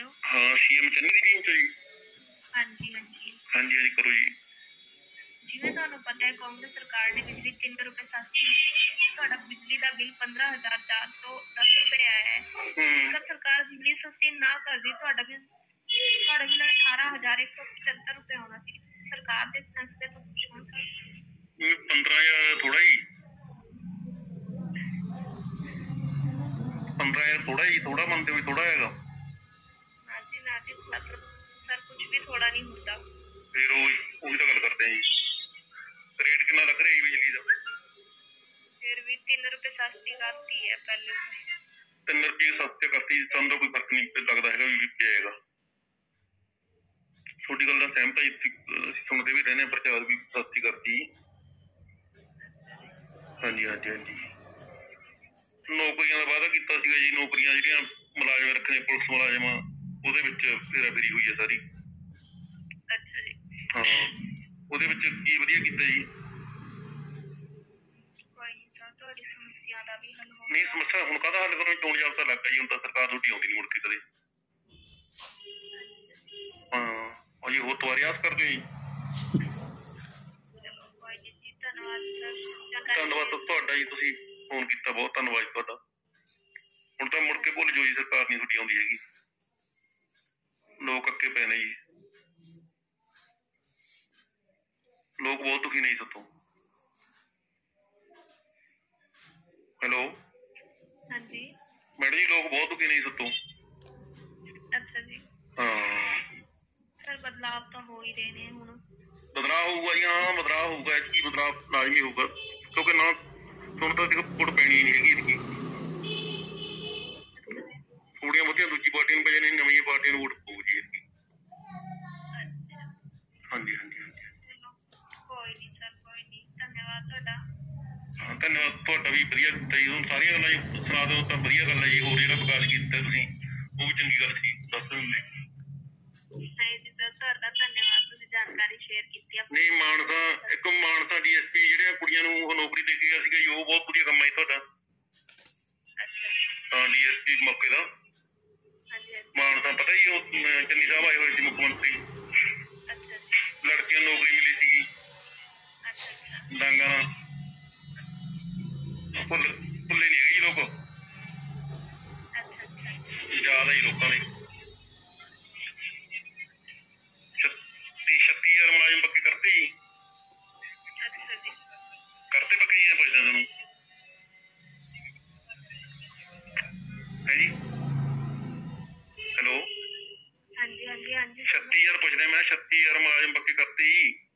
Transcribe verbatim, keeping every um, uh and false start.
ਹੋ? हाँ सीएम चन्नी की टीम से जी। हाँ जी हाँ जी हाँ जी हाँ जी करो जी। जिवें तुहानूं पता है कांग्रेस सरकार ने बिजली तीन रुपए सस्ती की, तुहाडा बिजली का बिल पंद्रह हजार चार सौ दस रुपए आया है। अगर सरकार बिजली सस्ती ना करती तुहाडा बिल तुहाडा बिल अठारह हजार एक सौ पचहत्तर रुपए होना सी। सरकार दे सेंस ते तो कुछ होना सी। पंद्रह हजार थोड़ा ही पंद्रह हजार थोड़ा ही थोड़ा मानते हो थोड़ा है ना जी ना जी सर सर कुछ भी थोड़ा नहीं होता। फिर वो भी तो गल करते हैं रेट कितना लग रहा है बिजली का? फिर भी तीन रुपए सस्ती करती है पहले से। तीन रुपये सस्ते करती ਸਾਨੂੰ ਤਾਂ ਕੋਈ फर्क नहीं लगता है भी पिएगा। छोटी गल का सहमत है सुनते भी रहने प्रचार भी सस्ती करती। हाँ जी हाँ जी हाँ जी नौकरियां का वादा किया जी नौकरियां ਜਿਹੜੀਆਂ ਮੁਲਾਜ਼ਮ ਰੱਖਣੇ ਪੁਲਿਸ ਮੁਲਾਜ਼ਮ ਉਹਦੇ ਵਿੱਚ ਫੇਰਾ ਫੇਰੀ ਹੋਈ ਹੈ ਸਾਰੀ। ਅੱਛਾ ਜੀ ਹਾਂ ਉਹਦੇ ਵਿੱਚ ਕੀ ਵਧੀਆ ਕੀਤਾ ਜੀ? ਕੋਈ ਨਹੀਂ ਸਰ ਤੁਹਾਡੀ ਸਮੱਸਿਆ ਦਾ ਵੀ ਹੱਲ ਹੋ ਨਹੀਂ ਸਮੱਸਿਆ ਹੁਣ ਕਾਹਦਾ ਹੱਲ ਕਰੋ ਚੋਣ ਜਾਬਤਾ ਲੱਗ ਗਿਆ ਜੀ ਹੁਣ ਤਾਂ ਸਰਕਾਰ ਤੁਹਾਡੀ ਆਉਂਦੀ ਨਹੀਂ ਮੁੜ ਕੇ ਕਦੇ। ਹਾਂ ਅਜੇ ਹੋਰ ਦੁਬਾਰੇ ਆਸ ਕਰਦੇ ਜੀ। ਕੋਈ ਨਹੀਂ ਜੀ ਧੰਨਵਾਦ ਸਰ। ਧੰਨਵਾਦ ਤੁਹਾਡਾ ਜੀ ਤੁਸੀਂ ਫੋਨ ਕੀਤਾ ਬਹੁਤ ਧੰਨਵਾਦ ਤੁਹਾਡਾ। ਹੁਣ ਤਾਂ ਮੁੜ ਕੇ ਭੁੱਲ ਜਾਓ ਜੀ ਸਰਕਾਰ ਨਹੀਂ ਤੁਹਾਡੀ ਆਉਂਦੀ ਹੈਗੀ ਲੋਕ ਅੱਕੇ ਪਏ ਨੇ ਜੀ ਲੋਕ ਬਹੁਤ ਦੁਖੀ ਨੇ ਜੀ ਤੁਹਾਤੋਂ। ਹੈਲੋ ਹਾਂਜੀ मैडम जी लोग बहुत दुखी नहीं सतो। अच्छा जी हाँ सर बदलाव तो हो ही रहे हैं हुण। बदलाव होगा जी हाँ बदलाव होगा इसकी बदलाव लाजमी होगा क्योंकि ना सुन तो वोट पैनी नहीं हैगी इसकी थोड़िया बहुतिया दूजी पार्टी पे जाने नवी पार्टी वोट पऊ जी इसकी। हाँ जी हाँ जी हाँ जी कोई नहीं सर कोई नहीं धन्यवाद तुहाडा। हाँ धन्यवाद ਤੁਹਾਡਾ ਵੀ ਵਧੀਆ ਕੀਤਾ ਜੀ ਹੁਣ ਸਾਰੀਆਂ ਗੱਲਾਂ ਜੀ ਸੁਣਾ ਦਿਓ ਤਾਂ ਵਧੀਆ ਗੱਲ ਹੈ ਜੀ ਹੋਰ ਜਿਹੜਾ ਵਿਕਾਸ ਕੀਤਾ ਤੁਸੀਂ ਉਹ ਵੀ ਚੰਗੀ ਗੱਲ ਸੀ ਦੱਸ ਦਿਓ ਜੀ। ਨਹੀਂ ਜੀ ਸਰ ਤੁਹਾਡਾ ਧੰਨਵਾਦ ਤੁਸੀਂ ਜਾਣਕਾਰੀ ਸ਼ੇਅਰ ਕੀਤੀ ਆਪਣੀ। ਨਹੀਂ ਮਾਨਸਾ ਇੱਕ ਮਾਨਸਾ ਡੀਐਸਪੀ ਜਿਹੜੀਆਂ ਕੁੜੀਆਂ ਨੂੰ ਉਹ ਨੌਕਰੀ ਦੇ ਕੇ ਗਿਆ ਸੀਗਾ ਜੀ ਉਹ ਬਹੁਤ ਵਧੀਆ ਕੰਮ ਹੈ ਤੁਹਾਡਾ। ਅੱਛਾ ਜੀ ਹਾਂ ਡੀਐਸਪੀ ਮੌਕੇ ਦਾ ਹਾਂਜੀ ਹਾਂਜੀ ਮਾਨਸਾ ਪਤਾ ਹੀ ਉਹ ਚੰਨੀ ਸਾਹਿਬ ਆਏ ਹੋਏ ਸੀ ਮੁੱਖ ਮੰਤਰੀ ਅੱਛਾ ਜੀ ਲੜਕੀਆਂ ਨੂੰ ਨੌਕਰੀ ਮਿਲੀ ਸੀਗੀ ਅੱਛਾ ਅੱਛਾ ਡਾਂਗਾ ਨਾਲ ਭੁੱਲ ਭੁੱਲੇ ਨਹੀਂ ਹੈਗੇ ਜੀ ਲੋਕ ਅੱਛਾ ਅੱਛਾ ਯਾਦ ਹੈ ਜੀ ਲੋਕਾਂ ਦੇ ਛੱਤੀ ਛੱਤੀ ਹਜ਼ਾਰ ਮੁਲਾਜ਼ਮ ਪੱਕੇ ਕਰਤੇ ਜੀ। ਅੱਛਾ ਜੀ ਕਰਤੇ ਪੱਕੇ ਜੀ ਪੁੱਛਦਾ ਤੁਹਾਨੂੰ ਹੈ ਜੀ। ਹੈਲੋ ਹਾਂਜੀ ਹਾਂਜੀ ਹਾਂਜੀ ਛੱਤੀ ਹਜ਼ਾਰ ਪੁੱਛਦੇ ਮੈਂ ਛੱਤੀ ਹਜ਼ਾਰ ਮੁਲਾਜ਼ਮ ਪੱਕੇ ਕਰਤੇ ਜੀ।